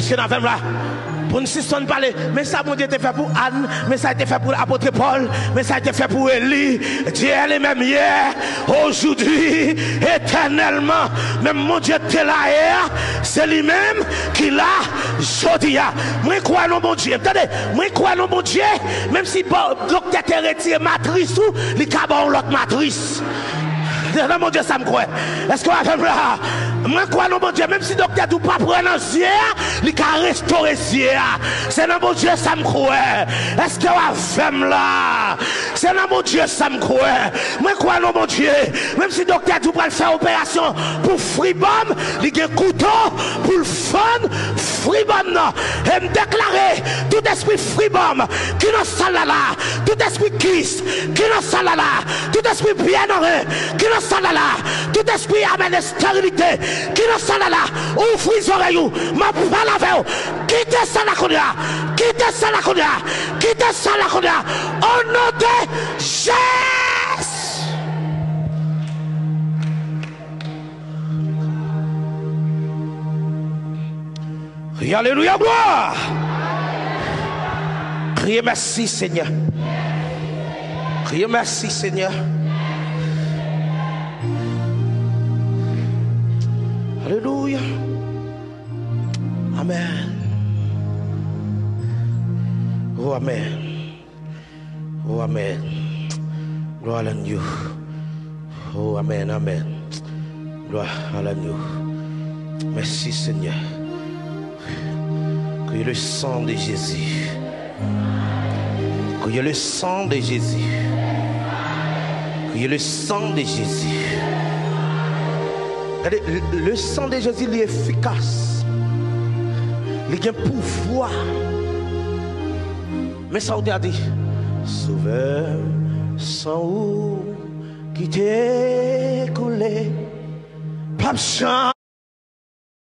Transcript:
Est-ce que nous avons là? Pour nous, si on parle, mais ça, mon Dieu, était fait pour Anne, mais ça a été fait pour l'apôtre Paul, mais ça a été fait pour Élie. Dieu est même hier, aujourd'hui, éternellement. Même mon Dieu, t'es là hier, c'est lui-même qui l'a jodi. Moi, crois non, mon Dieu. Attendez, moi, crois non, mon Dieu, même si le docteur te retire matrice ou, il cabane l'autre matrice. Non, mon Dieu, ça me croit. Est-ce qu'on va faire là? Moi, quoi, non, mon Dieu, même si le docteur ne pas prendre un ciel, il va restaurer ciel. C'est non, mon Dieu, ça me croit. Est-ce qu'on va faire là? C'est non, mon Dieu, ça me croit. Moi, quoi, non, mon Dieu, même si le docteur ne pas faire opération pour freebomb, il a un couteau pour le fun, freebomb, non. Et me déclarer tout esprit freebomb qui n'a pas là, tout esprit kiss qui n'a pas là, tout esprit bien-aimé qui n'a pas là, tout esprit amène stérilité qui n'a pas là, ouvrez les oreilles, ma parole avec vous, quittez ça la connaît, quittez ça la connaît, quittez ça la connaît, au nom de Jésus. Alléluia, gloire. Criez merci, Seigneur. Criez merci, Seigneur. Alléluia. Amen. Oh, amen. Oh, amen. Gloire à Dieu. Oh, amen, amen. Gloire à Dieu. Merci, Seigneur. Que le sang de Jésus. Que le sang de Jésus. Que le sang de Jésus. Le sang de Jésus il est efficace. Il a un pouvoir. Mais ça on a dit. Sauveur, sang qui t'est coulé. Pas changé.